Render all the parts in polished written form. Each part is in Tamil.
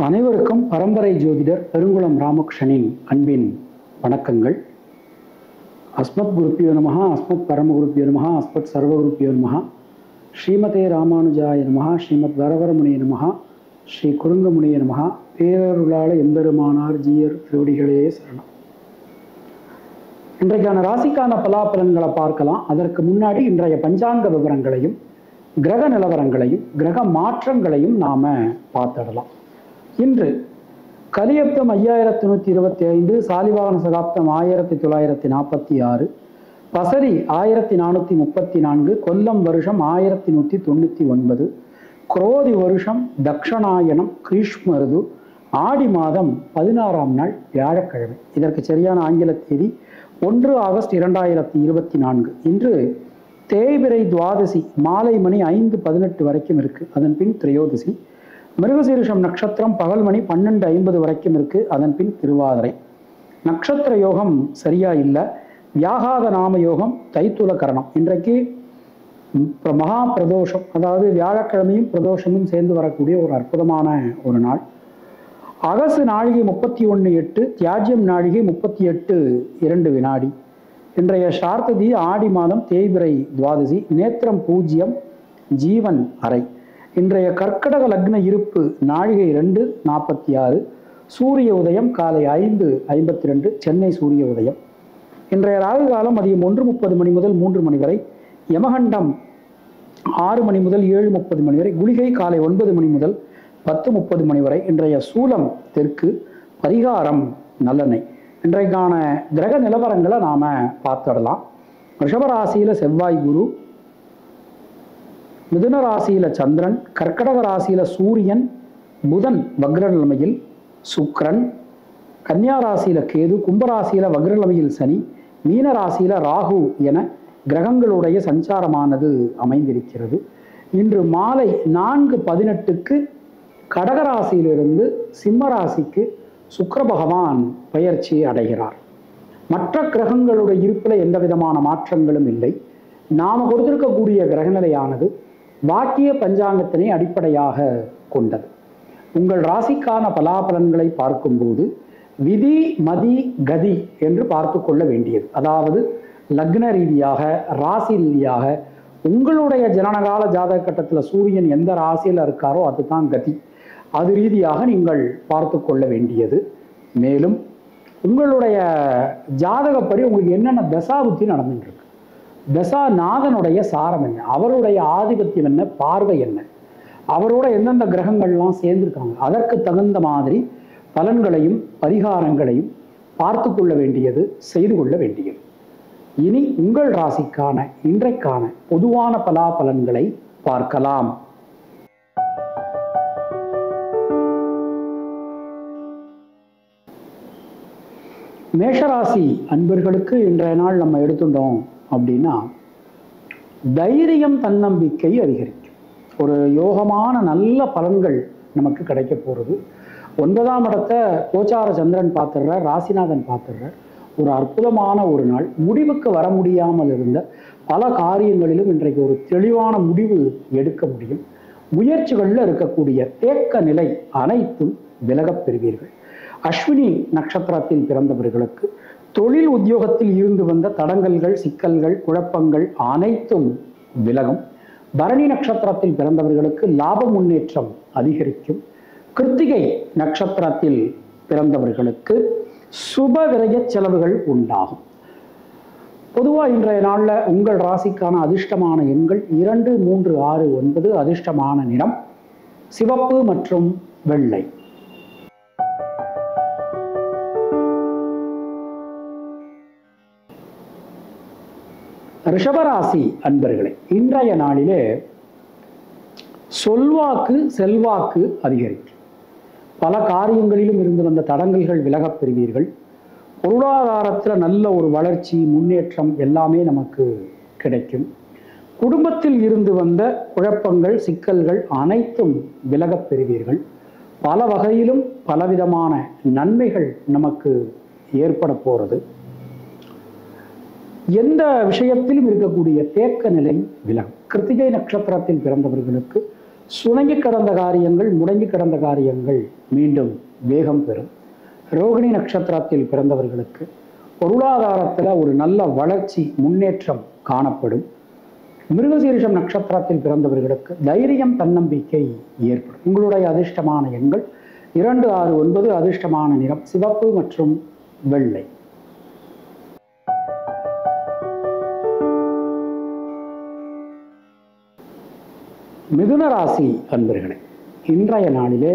அனைவருக்கும் பரம்பரை ஜோதிடர் பெருங்குளம் ராமகிருஷ்ணனின் அன்பின் வணக்கங்கள். அஸ்மத் குருப்பியோ நமஹ, அஸ்மத் பரமகுருப்பியோ நமஹ, அஸ்மத் சர்வகுருப்பியோ நமஹ, ஸ்ரீமதே ராமானுஜாய நமஹ, ஸ்ரீமத் வரவரமுனிய நமஹ, ஸ்ரீ குருங்கமுனிய நமஹ. பேரருளாள எம்பெருமானார் ஜீயர் திருவடிகளே சரணம். இன்றைக்கான ராசிக்கான பலாபலன்களை பார்க்கலாம். அதற்கு முன்னாடி இன்றைய பஞ்சாங்க விவரங்களையும் கிரக நிலவரங்களையும் கிரக மாற்றங்களையும் நாம பார்த்துடலாம். இன்று கலியப்தம் 5125, சாலிவாகன சகாப்தம் 1946, பசரி 1434, கொல்லம் வருஷம் 1199, குரோதி வருஷம் தக்ஷணாயனம் கிரீஷ்மருது, ஆடி மாதம் 16ஆம் நாள் வியாழக்கிழமை. இதற்கு சரியான ஆங்கில தேதி 1 ஆகஸ்ட் 2024. இன்று தேய்பிறை துவாதசி மாலை மணி 5:18 வரைக்கும் இருக்கு. அதன் பின் திரையோதசி. மிருகசீரிஷம் நட்சத்திரம் பகல் மணி 12:50 வரைக்கும் இருக்கு. அதன் பின் திருவாதிரை. நட்சத்திர யோகம் சரியா இல்லை. வியாகாத நாம யோகம், தைத்துல கரணம். இன்றைக்கு மகா பிரதோஷம், அதாவது வியாழக்கிழமையும் பிரதோஷமும் சேர்ந்து வரக்கூடிய ஒரு அற்புதமான ஒரு நாள். அகசு நாழிகை 31:08, தியாஜ்யம் நாழிகை 38:02 வினாடி. இன்றைய சார்த்ததி ஆடி மாதம் தேய்பிறை துவாதசி, நேத்திரம் 0, ஜீவன் அறை. இன்றைய கர்க்கடக லக்ன இருப்பு நாழிகை 2:46, சூரிய உதயம் காலை 5:52, சென்னை சூரிய உதயம். இன்றைய ராகு காலம் மதியம் 1:30 மணி முதல் 3 மணி வரை, யமகண்டம் 6 மணி முதல் 7:30 மணி வரை, குளிகை காலை 9 மணி முதல் 10:30 மணி வரை. இன்றைய சூலம் தெற்கு, பரிகாரம் நல்லெண்ணெய். இன்றைக்கான கிரக நிலவரங்களை நாம பார்த்துடலாம். ரிஷபராசியில செவ்வாய் குரு, மிதுன ராசியில சந்திரன், கர்க்கடக ராசியில சூரியன், புதன் வக்ர நிலைமையில், சுக்கிரன், கன்னியா ராசியில கேது, கும்பராசியில வக்ர நிலைமையில் சனி, மீன ராசியில ராகு என கிரகங்களுடைய சஞ்சாரமானது அமைந்திருக்கிறது. இன்று மாலை 4:18 கடகராசியிலிருந்து சிம்ம ராசிக்கு சுக்கிர பகவான் பெயர்ச்சி அடைகிறார். மற்ற கிரகங்களுடைய இருப்பில் எந்த விதமான மாற்றங்களும் இல்லை. நாம கொடுத்திருக்கக்கூடிய கிரகநிலையானது வாக்கிய பஞ்சாங்கத்தினை அடிப்படையாக கொண்டது. உங்கள் ராசிக்கான பலாபலன்களை பார்க்கும்போது விதி மதி கதி என்று பார்த்து கொள்ள வேண்டியது. அதாவது லக்ன ரீதியாக, ராசி ரீதியாக, உங்களுடைய ஜனனகால ஜாதக கட்டத்தில் சூரியன் எந்த ராசியில் இருக்காரோ அதுதான் கதி. அது ரீதியாக நீங்கள் பார்த்து கொள்ள வேண்டியது. மேலும் உங்களுடைய ஜாதகப்படி உங்களுக்கு என்னென்ன தசாபுத்தி நடந்துட்டு இருக்கு, தசாநாதனுடைய சாரம் என்ன, அவருடைய ஆதிபத்தியம் என்ன, பார்வை என்ன, அவரோட எந்தெந்த கிரகங்கள்லாம் சேர்ந்துருக்காங்க, அதற்கு தகுந்த மாதிரி பலன்களையும் பரிகாரங்களையும் பார்த்து கொள்ள வேண்டியது, செய்து கொள்ள வேண்டியது. இனி உங்கள் ராசிக்கான இன்றைக்கான பொதுவான பலாபலன்களை பார்க்கலாம். மேஷராசி அன்பர்களுக்கு இன்றைய நாள் நம்ம எடுத்துட்டோம் அப்படின்னா தைரியம், தன்னம்பிக்கை அதிகரிக்கும். ஒரு யோகமான நல்ல பலன்கள் நமக்கு கிடைக்க போகிறது. 9ஆம் இடத்தை கோச்சார சந்திரன் பார்த்துடுறார், ராசிநாதன் பார்த்துடுறார். ஒரு அற்புதமான ஒரு நாள். முடிவுக்கு வர முடியாமல் இருந்த பல காரியங்களிலும் இன்றைக்கு ஒரு தெளிவான முடிவு எடுக்க முடியும். முயற்சிகளில் இருக்கக்கூடிய தேக்க நிலை அனைத்தும் விலகப் பெறுவீர்கள். அஸ்வினி நட்சத்திரத்தில் பிறந்தவர்களுக்கு தொழில் உத்தியோகத்தில் இருந்து வந்த தடங்கல்கள், சிக்கல்கள், குழப்பங்கள் அனைத்தும் விலகும். பரணி நட்சத்திரத்தில் பிறந்தவர்களுக்கு லாப முன்னேற்றம் அதிகரிக்கும். கிருத்திகை நட்சத்திரத்தில் பிறந்தவர்களுக்கு சுப விரய செலவுகள் உண்டாகும். பொதுவாக இன்றைய நாளில் உங்கள் ராசிக்கான அதிர்ஷ்டமான எண்கள் 2, 3, 6, 9. அதிர்ஷ்டமான நிறம் சிவப்பு மற்றும் வெள்ளை. ரிஷபராசி அன்பர்களே, இன்றைய நாளிலே சொல்வாக்கு செல்வாக்கு அதிகரிக்கும். பல காரியங்களிலும் இருந்து வந்த தடங்கல்கள் விலகப் பெறுவீர்கள். பொருளாதாரத்தில் நல்ல ஒரு வளர்ச்சி, முன்னேற்றம் எல்லாமே நமக்கு கிடைக்கும். குடும்பத்தில் இருந்து வந்த குழப்பங்கள், சிக்கல்கள் அனைத்தும் விலகப் பெறுவீர்கள். பல வகையிலும் பலவிதமான நன்மைகள் நமக்கு ஏற்பட போகிறது. எந்த விஷயத்திலும் இருக்கக்கூடிய தேக்க நிலை விலகும். கிருத்திகை நட்சத்திரத்தில் பிறந்தவர்களுக்கு சுணங்கி கிடந்த காரியங்கள், முடங்கி கிடந்த காரியங்கள் மீண்டும் வேகம் பெறும். ரோகிணி நட்சத்திரத்தில் பிறந்தவர்களுக்கு பொருளாதாரத்தில் ஒரு நல்ல வளர்ச்சி, முன்னேற்றம் காணப்படும். மிருகசீரிஷம் நட்சத்திரத்தில் பிறந்தவர்களுக்கு தைரியம், தன்னம்பிக்கை ஏற்படும். உங்களுடைய அதிர்ஷ்டமான எண்கள் 2, 6, 9. அதிர்ஷ்டமான நிறம் சிவப்பு மற்றும் வெள்ளை. மிதுன ராசி அன்பர்களே, இன்றைய நாளிலே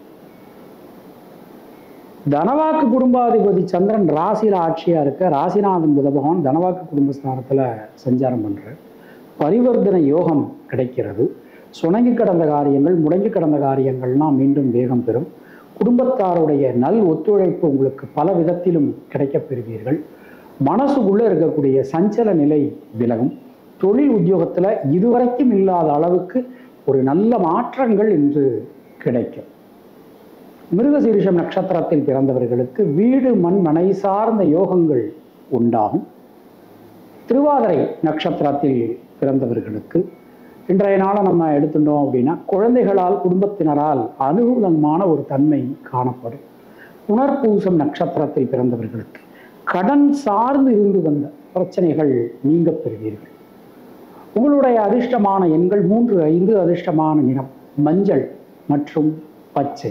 தனவாக்கு குடும்பாதிபதி சந்திரன் ராசியில் ஆட்சியா இருக்க, ராசிநாதன் புத பகவான் தனவாக்கு குடும்பஸ்தானத்துல சஞ்சாரம் பண்ற பரிவர்த்தனை யோகம் கிடைக்கிறது. சுணங்கி கிடந்த காரியங்கள், முடங்கி கிடந்த காரியங்கள்லாம் மீண்டும் வேகம் பெறும். குடும்பத்தாருடைய நல் ஒத்துழைப்பு உங்களுக்கு பல விதத்திலும் கிடைக்கப் பெறுவீர்கள். மனசுக்குள்ள இருக்கக்கூடிய சஞ்சல நிலை விலகும். தொழில் உத்தியோகத்துல இதுவரைக்கும் இல்லாத அளவுக்கு ஒரு நல்ல மாற்றங்கள் இன்று கிடைக்கும். மிருகசீரிஷம் நட்சத்திரத்தில் பிறந்தவர்களுக்கு வீடு, மண், மனை சார்ந்த யோகங்கள் உண்டாகும். திருவாதிரை நட்சத்திரத்தில் பிறந்தவர்களுக்கு இன்றைய நாளை நம்ம எடுத்துட்டோம் அப்படின்னா, குழந்தைகளால், குடும்பத்தினரால் அனுகூலமான ஒரு தன்மை காணப்படும். புனர்பூசம் நட்சத்திரத்தில் பிறந்தவர்களுக்கு கடன் சார்ந்து இருந்து வந்த பிரச்சனைகள் நீங்க பெறுவீர்கள். உங்களுடைய அதிர்ஷ்டமான எண்கள் 3, 5. அதிர்ஷ்டமான நிறம் மஞ்சள் மற்றும் பச்சை.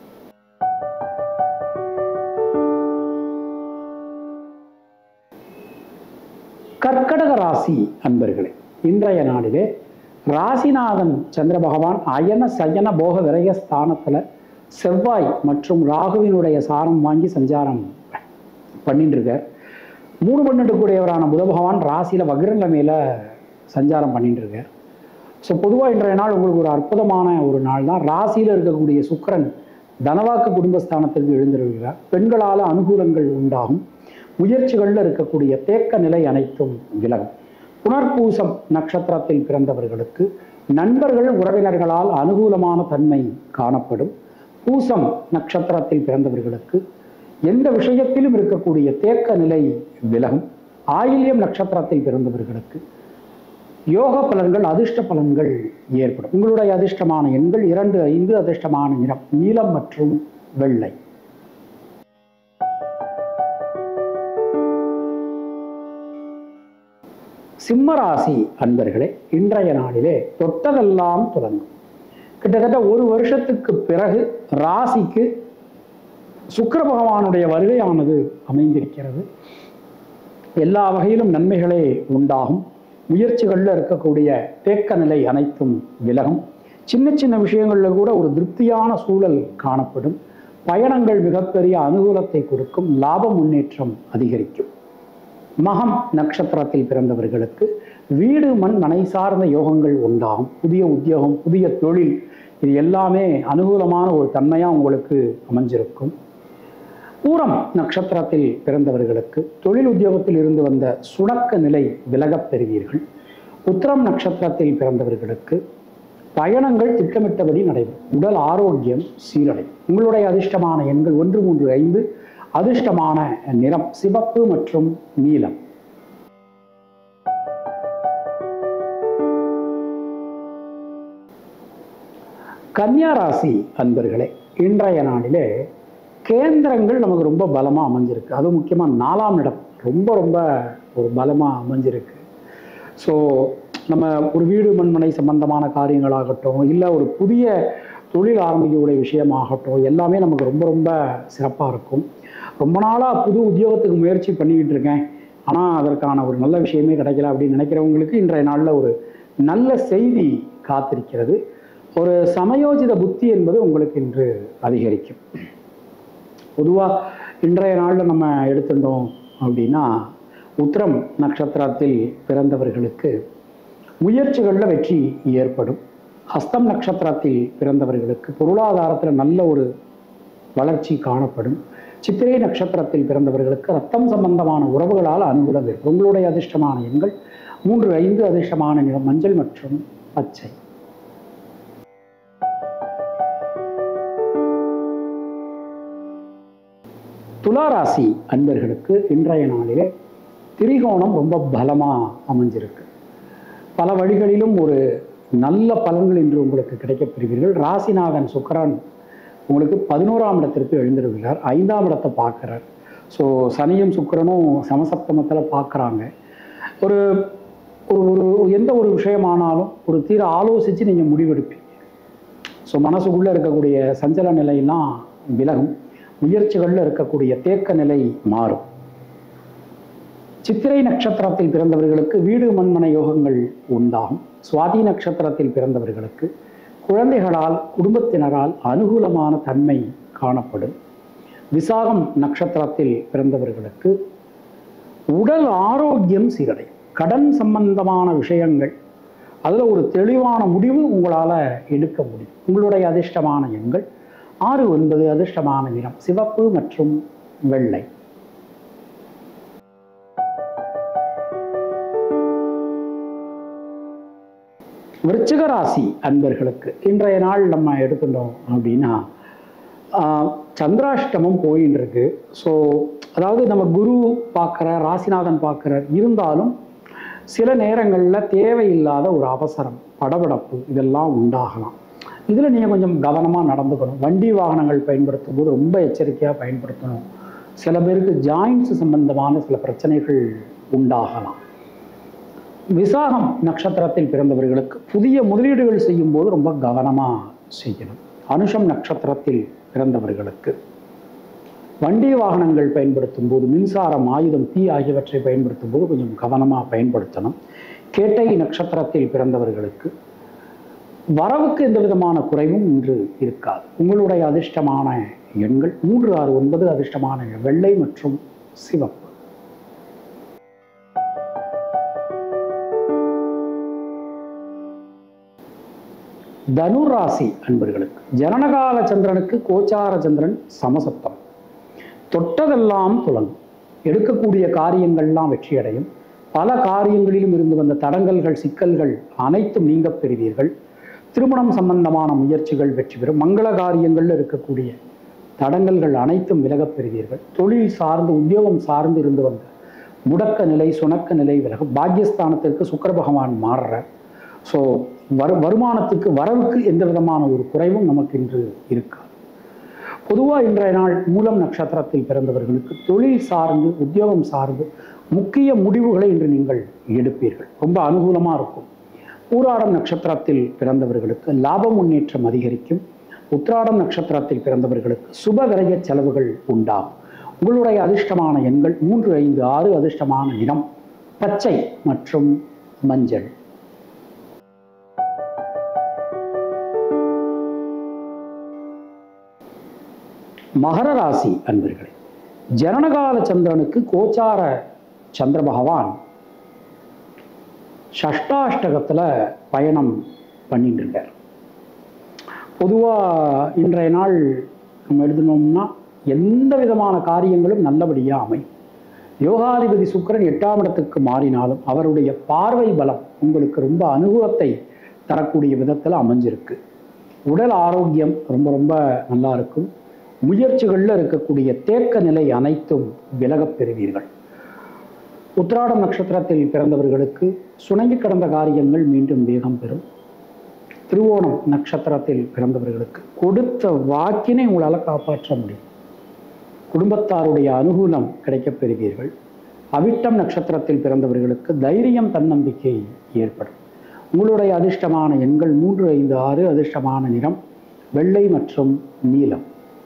கர்க்கடக ராசி அன்பர்களே, இன்றைய நாளிலே ராசிநாதன் சந்திர பகவான் அயன சயன போக விரய ஸ்தானத்துல செவ்வாய் மற்றும் ராகுவினுடைய சாரம் வாங்கி சஞ்சாரம் பண்ணிட்டு இருக்கார். 3, 12 கூடியவரான புத பகவான் ராசியில வக்ரநிலைமையில சஞ்சாரம் பண்ணிட்டு இருக்கார். ஸோ பொதுவாக இன்றைய நாள் உங்களுக்கு ஒரு அற்புதமான ஒரு நாள் தான். ராசியில் இருக்கக்கூடிய சுக்கிரன் தனவாக்கு குடும்பஸ்தானத்திற்கு எழுந்திருக்கிறார். பெண்களால் அனுகூலங்கள் உண்டாகும். முயற்சிகளில் இருக்கக்கூடிய தேக்க நிலை அனைத்தும் விலகும். புனர்பூசம் நட்சத்திரத்தில் பிறந்தவர்களுக்கு நண்பர்கள், உறவினர்களால் அனுகூலமான தன்மை காணப்படும். பூசம் நட்சத்திரத்தில் பிறந்தவர்களுக்கு எந்த விஷயத்திலும் இருக்கக்கூடிய தேக்க நிலை விலகும். ஆயில்யம் நட்சத்திரத்தில் பிறந்தவர்களுக்கு யோக பலன்கள், அதிர்ஷ்ட பலன்கள் ஏற்படும். உங்களுடைய அதிர்ஷ்டமான எண்கள் 2, 5. அதிர்ஷ்டமான நிறம் நீலம் மற்றும் வெள்ளை. சிம்மராசி அன்பர்களே, இன்றைய நாளிலே தொட்டதெல்லாம் தொடங்கும். கிட்டத்தட்ட 1 வருஷத்துக்கு பிறகு ராசிக்கு சுக்கிர பகவானுடைய வருகையானது அமைந்திருக்கிறது. எல்லா வகையிலும் நன்மைகளே உண்டாகும். முயற்சிகளில் இருக்கக்கூடிய தேக்க நிலை அனைத்தும் விலகும். சின்ன சின்ன விஷயங்களில் கூட ஒரு திருப்தியான சூழல் காணப்படும். பயணங்கள் மிகப்பெரிய அனுகூலத்தை கொடுக்கும். லாப முன்னேற்றம் அதிகரிக்கும். மகம் நட்சத்திரத்தில் பிறந்தவர்களுக்கு வீடு, மண், மனை சார்ந்த யோகங்கள் உண்டாகும். புதிய உத்தியோகம், புதிய தொழில், இது எல்லாமே அனுகூலமான ஒரு தன்மையாக உங்களுக்கு அமைஞ்சிருக்கும். பூரம் நட்சத்திரத்தில் பிறந்தவர்களுக்கு தொழில் உத்தியோகத்தில் இருந்து வந்த சுணக்க நிலை விலகப் பெறுவீர்கள். உத்திரம் நட்சத்திரத்தில் பிறந்தவர்களுக்கு பயணங்கள் திட்டமிட்டபடி நடைபெறும். உடல் ஆரோக்கியம் சீரடையும். உங்களுடைய அதிர்ஷ்டமான எண்கள் 1, 3, 5. அதிர்ஷ்டமான நிறம் சிவப்பு மற்றும் நீலம். கன்னியா ராசி அன்பர்களே, இன்றைய நாளிலே கேந்திரங்கள் நமக்கு ரொம்ப பலமாக அமைஞ்சிருக்கு. அதுவும் முக்கியமாக 4ஆம் இடம் ரொம்ப ரொம்ப ஒரு பலமாக அமைஞ்சிருக்கு. ஸோ நம்ம ஒரு வீடு, மண்மனை சம்பந்தமான காரியங்களாகட்டும், இல்லை ஒரு புதிய தொழில் ஆரம்பிக்கக்கூடிய விஷயமாகட்டும், எல்லாமே நமக்கு ரொம்ப ரொம்ப சிறப்பாக இருக்கும். ரொம்ப நாளாக புது உத்தியோகத்துக்கு முயற்சி பண்ணிக்கிட்டு இருக்கேன், ஆனால் அதற்கான ஒரு நல்ல விஷயமே கிடைக்கல அப்படின்னு நினைக்கிறவங்களுக்கு இன்றைய நாளில் ஒரு நல்ல செய்தி காத்திருக்கிறது. ஒரு சமயோஜித புத்தி என்பது உங்களுக்கு இன்று அதிகரிக்கும். பொதுவாக இன்றைய நாளில் நம்ம எடுத்துட்டோம் அப்படின்னா, உத்திரம் நட்சத்திரத்தில் பிறந்தவர்களுக்கு முயற்சிகளில் வெற்றி ஏற்படும். ஹஸ்தம் நட்சத்திரத்தில் பிறந்தவர்களுக்கு பொருளாதாரத்தில் நல்ல ஒரு வளர்ச்சி காணப்படும். சித்திரை நட்சத்திரத்தில் பிறந்தவர்களுக்கு ரத்தம் சம்பந்தமான உறவுகளால் அனுகூலம் இருக்கும். உங்களுடைய அதிர்ஷ்டமான எண்கள் 3, 5. அதிர்ஷ்டமான நிறம் மஞ்சள் மற்றும் பச்சை. துளாராசி அன்பர்களுக்கு இன்றைய நாளிலே திரிகோணம் ரொம்ப பலமாக அமைஞ்சிருக்கு. பல வழிகளிலும் ஒரு நல்ல பலன்கள் இன்று உங்களுக்கு கிடைக்கப் பெறுவீர்கள். ராசிநாதன் சுக்கிரன் உங்களுக்கு 11ஆம் இடத்திற்கு எழுந்திருக்கிறார், 5ஆம் இடத்தை பார்க்குறார். ஸோ சனியும் சுக்கிரனும் சமசப்தமத்தில் பார்க்குறாங்க. ஒரு ஒரு எந்த ஒரு விஷயமானாலும் ஒரு தீர ஆலோசித்து நீங்கள் முடிவெடுப்பீங்க. ஸோ மனசுக்குள்ளே இருக்கக்கூடிய சஞ்சல நிலையெல்லாம் விலகும், முயற்சிகளில் இருக்கக்கூடிய தேக்க நிலை மாறும். சித்திரை நட்சத்திரத்தில் பிறந்தவர்களுக்கு வீடு மண்மனை யோகங்கள் உண்டாகும். சுவாதி நட்சத்திரத்தில் பிறந்தவர்களுக்கு குழந்தைகளால் குடும்பத்தினரால் அனுகூலமான தன்மை காணப்படும். விசாகம் நட்சத்திரத்தில் பிறந்தவர்களுக்கு உடல் ஆரோக்கியம் சீரடையும். கடன் சம்பந்தமான விஷயங்கள் அதில் ஒரு தெளிவான முடிவு உங்களால் எடுக்க முடியும். உங்களுடைய அதிர்ஷ்டமான எண்கள் 6, 9. அதிர்ஷ்டமான நிறம் சிவப்பு மற்றும் வெள்ளை. விருச்சிக ராசி அன்பர்களுக்கு இன்றைய நாள் நம்ம எடுத்துட்டோம் அப்படின்னா சந்திராஷ்டமம் போயின்னு இருக்கு. ஸோ அதாவது நம்ம குரு பார்க்குற, ராசிநாதன் பார்க்குறார், இருந்தாலும் சில நேரங்களில் தேவையில்லாத ஒரு அவசரம், படபடப்பு இதெல்லாம் உண்டாகலாம். இதில் நீங்கள் கொஞ்சம் கவனமாக நடந்துக்கணும். வண்டி வாகனங்கள் பயன்படுத்தும் போது ரொம்ப எச்சரிக்கையாக பயன்படுத்தணும். சில பேருக்கு ஜாயின்ட்ஸ் சம்பந்தமான சில பிரச்சனைகள் உண்டாகலாம். விசாகம் நட்சத்திரத்தில் பிறந்தவர்களுக்கு புதிய முதலீடுகள் செய்யும் போது ரொம்ப கவனமாக செய்யணும். அனுஷம் நட்சத்திரத்தில் பிறந்தவர்களுக்கு வண்டி வாகனங்கள் பயன்படுத்தும் போது, மின்சாரம், ஆயுதம், தீ ஆகியவற்றை பயன்படுத்தும் போது கொஞ்சம் கவனமாக பயன்படுத்தணும். கேட்டை நட்சத்திரத்தில் பிறந்தவர்களுக்கு வரவுக்கு எந்த விதமான குறைவும் இன்று இருக்காது. உங்களுடைய அதிர்ஷ்டமான எண்கள் 3, 6, 9. அதிர்ஷ்டமான வெள்ளை மற்றும் சிவப்பு. தனுராசி அன்பர்களுக்கு ஜனனகால சந்திரனுக்கு கோச்சார சந்திரன் சமசப்தம். தொட்டதெல்லாம் துலங்கும். எடுக்கக்கூடிய காரியங்கள்லாம் வெற்றியடையும். பல காரியங்களிலும் இருந்து வந்த தடங்கல்கள், சிக்கல்கள் அனைத்தும் நீங்க பெறுவீர்கள். திருமணம் சம்பந்தமான முயற்சிகள் வெற்றி பெறும். மங்கள காரியங்களில் இருக்கக்கூடிய தடங்கல்கள் அனைத்தும் விலகப் பெறுவீர்கள். தொழில் சார்ந்து, உத்தியோகம் சார்ந்து இருந்து வந்த முடக்க நிலை, சுணக்க நிலை விலகும். பாக்கியஸ்தானத்திற்கு சுக்கிர பகவான் மாறுறார். ஸோ வருமானத்துக்கு, வரவுக்கு எந்த விதமான ஒரு குறைவும் நமக்கு இன்று இருக்காது. பொதுவாக இன்றைய நாள் மூலம் நட்சத்திரத்தில் பிறந்தவர்களுக்கு தொழில் சார்ந்து, உத்தியோகம் சார்ந்து முக்கிய முடிவுகளை இன்று நீங்கள் எடுப்பீர்கள். ரொம்ப அனுகூலமாக இருக்கும். பூராடம் நட்சத்திரத்தில் பிறந்தவர்களுக்கு லாப முன்னேற்றம் அதிகரிக்கும். உத்திராடம் நட்சத்திரத்தில் பிறந்தவர்களுக்கு சுப விரய செலவுகள் உண்டாகும். உங்களுடைய அதிர்ஷ்டமான எண்கள் 3, 5, 6. அதிர்ஷ்டமான நிறம் பச்சை மற்றும் மஞ்சள். மகர ராசி அன்பர்களே, ஜனனகால சந்திரனுக்கு கோச்சார சந்திர பகவான் ஷஷ்டாஷ்டகத்தில் பயணம் பண்ணிட்டு இருக்கார். பொதுவாக இன்றைய நாள் நம்ம எழுதணும்னா எந்த விதமான காரியங்களும் நல்லபடியாக அமையும். யோகாதிபதி சுக்கிரன் 8ஆம் இடத்துக்கு மாறினாலும் அவருடைய பார்வை பலம் உங்களுக்கு ரொம்ப அனுகூலத்தை தரக்கூடிய விதத்தில் அமைஞ்சிருக்கு. உடல் ஆரோக்கியம் ரொம்ப ரொம்ப நல்லா இருக்கும். முயற்சிகளில் இருக்கக்கூடிய தேக்க நிலை அனைத்தும் விலகப் பெறுவீர்கள். உத்திராடம் நட்சத்திரத்தில் பிறந்தவர்களுக்கு சுணங்கி கடந்த காரியங்கள் மீண்டும் வேகம் பெறும். திருவோணம் நட்சத்திரத்தில் பிறந்தவர்களுக்கு கொடுத்த வாக்கினை உங்களால் காப்பாற்ற முடியும். குடும்பத்தாருடைய அனுகூலம் கிடைக்கப் பெறுவீர்கள். அவிட்டம் நட்சத்திரத்தில் பிறந்தவர்களுக்கு தைரியம், தன்னம்பிக்கை ஏற்படும். உங்களுடைய அதிர்ஷ்டமான எண்கள் 3, 5, 6. அதிர்ஷ்டமான நிறம் வெள்ளை மற்றும் நீலம்.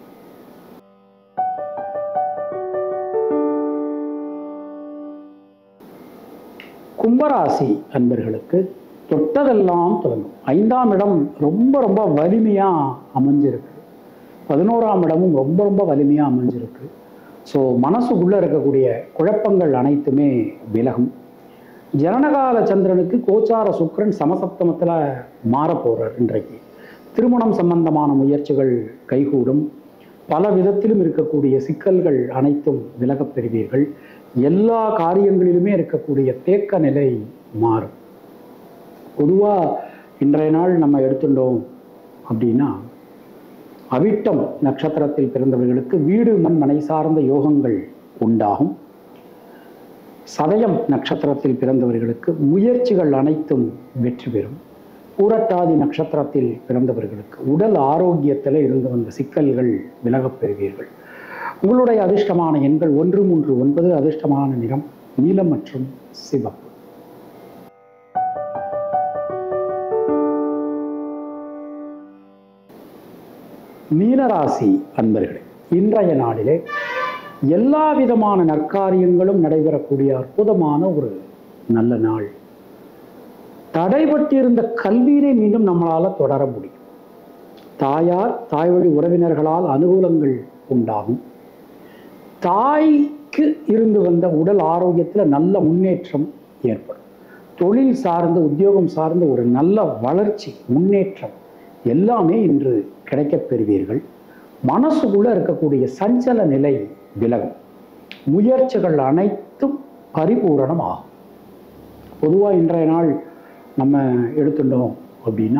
கும்பராசி அன்பர்களுக்கு தொட்டதெல்லாம் தொடங்கும். 5ஆம் இடம் ரொம்ப ரொம்ப வலிமையாக அமைஞ்சிருக்கு. 11ஆம் இடமும் ரொம்ப ரொம்ப வலிமையாக அமைஞ்சிருக்கு. ஸோ மனசுக்குள்ளே இருக்கக்கூடிய குழப்பங்கள் அனைத்துமே விலகும். ஜனனகால சந்திரனுக்கு கோச்சார சுக்கிரன் சமசப்தமத்தில் மாறப்போகிறார். இன்றைக்கு திருமணம் சம்பந்தமான முயற்சிகள் கைகூடும். பல விதத்திலும் இருக்கக்கூடிய சிக்கல்கள் அனைத்தும் விலகப் பெறுவீர்கள். எல்லா காரியங்களிலுமே இருக்கக்கூடிய தேக்க நிலை மாறும். பொதுவாக இன்றைய நாள் நம்ம எடுத்துட்டோம் அப்படின்னா அவிட்டம் நட்சத்திரத்தில் பிறந்தவர்களுக்கு வீடு மனை சார்ந்த யோகங்கள் உண்டாகும். சதயம் நட்சத்திரத்தில் பிறந்தவர்களுக்கு முயற்சிகள் அனைத்தும் வெற்றி பெறும். பூரட்டாதி நட்சத்திரத்தில் பிறந்தவர்களுக்கு உடல் ஆரோக்கியத்தில் இருந்து வந்த சிக்கல்கள் விலகப் பெறுவீர்கள். உங்களுடைய அதிர்ஷ்டமான எண்கள் 1, 3, 9. அதிர்ஷ்டமான நிறம் நீலம் மற்றும் சிவப்பு. மீனராசி அன்பர்களே, இன்றைய நாளிலே எல்லா விதமான நற்காரியங்களும் நடைபெறக்கூடிய அற்புதமான ஒரு நல்ல நாள். தடைபட்டிருந்த கல்வியினை மீண்டும் நம்மளால தொடர முடியும். தாயார், தாய் வழி உறவினர்களால் அனுகூலங்கள் உண்டாகும். தாய்க்கு இருந்து வந்த உடல் ஆரோக்கியத்தில் நல்ல முன்னேற்றம் ஏற்படும். தொழில் சார்ந்த, உத்தியோகம் சார்ந்த ஒரு நல்ல வளர்ச்சி, முன்னேற்றம் எல்லாமே இன்று கிடைக்கப் பெறுவீர்கள். மனசுக்குள்ள இருக்கக்கூடிய சஞ்சல நிலை விலகும். முயற்சிகள் அனைத்தும் பரிபூரணம் ஆகும். பொதுவாக இன்றைய நாள் நம்ம எடுத்துட்டோம் அப்படின்னா,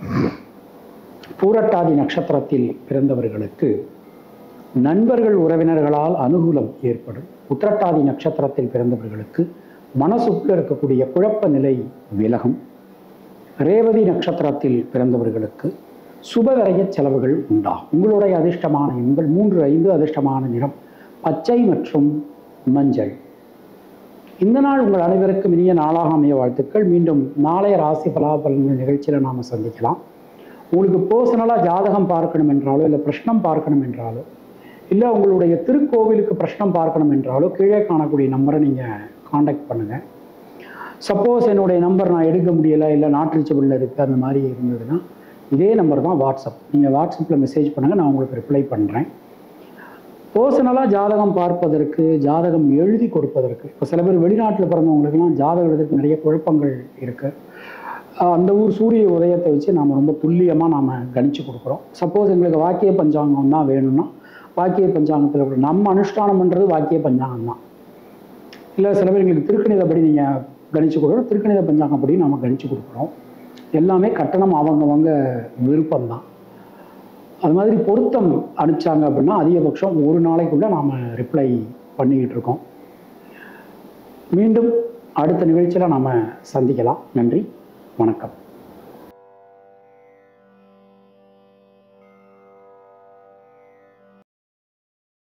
பூரட்டாதி நட்சத்திரத்தில் பிறந்தவர்களுக்கு நண்பர்கள் உறவினர்களால் அனுகூலம் ஏற்படும். உத்திரட்டாதி நட்சத்திரத்தில் பிறந்தவர்களுக்கு மனசுக்குள்ள இருக்கக்கூடிய குழப்ப நிலை விலகும். ரேவதி நட்சத்திரத்தில் பிறந்தவர்களுக்கு சுபவிரய செலவுகள் உண்டாகும். உங்களுடைய அதிர்ஷ்டமான எண்கள் 3, 5. அதிர்ஷ்டமான நிறம் பச்சை மற்றும் மஞ்சள். இந்த நாள் உங்கள் அனைவருக்கும் இனிய நாளாக அமைய வாழ்த்துக்கள். மீண்டும் நாளைய ராசி பலாபலன்கள் நிகழ்ச்சியில் நாம் சந்திக்கலாம். உங்களுக்கு பர்சனலாக ஜாதகம் பார்க்கணும் என்றாலோ, இல்லை பிரஷ்னம் பார்க்கணும் என்றாலோ, இல்லை உங்களுடைய திருக்கோவிலுக்கு பிரஷ்னம் பார்க்கணும் என்றாலோ, கீழே காணக்கூடிய நம்பரை நீங்கள் காண்டாக்ட் பண்ணுங்கள். சப்போஸ் என்னுடைய நம்பர் நான் எடுக்க முடியலை, இல்லை நாட் ரீச்சபிளில் இருக்குது, அந்த மாதிரி இருந்ததுன்னா இதே நம்பர் தான் வாட்ஸ்அப். நீங்கள் வாட்ஸ்அப்பில் மெசேஜ் பண்ணுங்கள், நான் உங்களுக்கு ரிப்ளை பண்ணுறேன். பர்சனலாக ஜாதகம் பார்ப்பதற்கு, ஜாதகம் எழுதி கொடுப்பதற்கு, இப்போ சில பேர் வெளிநாட்டில் பிறந்தவங்களுக்குலாம் ஜாதகம் எழுதுறதுக்கு நிறைய குழப்பங்கள் இருக்குது. அந்த ஊர் சூரிய உதயத்தை வச்சு நாம் ரொம்ப துல்லியமாக நாம் கணிச்சு கொடுக்குறோம். சப்போஸ் எங்களுக்கு வாக்கிய பஞ்சாங்கம் தான் வேணும்னா வாக்கிய பஞ்சாங்கத்தில் கூட நம்ம அனுஷ்டானம் பண்ணுறது வாக்கிய பஞ்சாங்கம் தான். இல்லை சில பேர் எங்களுக்கு திருக்கணிதப்படி நீங்கள் கணிச்சு கொடுக்குறோம், திருக்கணித பஞ்சாங்கப்படி நம்ம கணிச்சு கொடுக்குறோம். எல்லாமே கட்டணம் அவங்கவங்க விருப்பம்தான். அது மாதிரி பொருத்தம் அனுப்பிச்சாங்க அப்படின்னா அதிகபட்சம் ஒரு நாளைக்குள்ள நாம் ரிப்ளை பண்ணிக்கிட்டு இருக்கோம். மீண்டும் அடுத்த நிகழ்ச்சியில் நாம் சந்திக்கலாம். நன்றி, வணக்கம்.